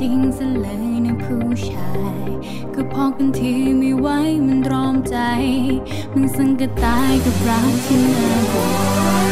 ริงซะเลยนะผู้ชายก็พอกันทีไม่ไหวมันตรอมใจมันสังกะตายกับรักที่น่าเบื่อ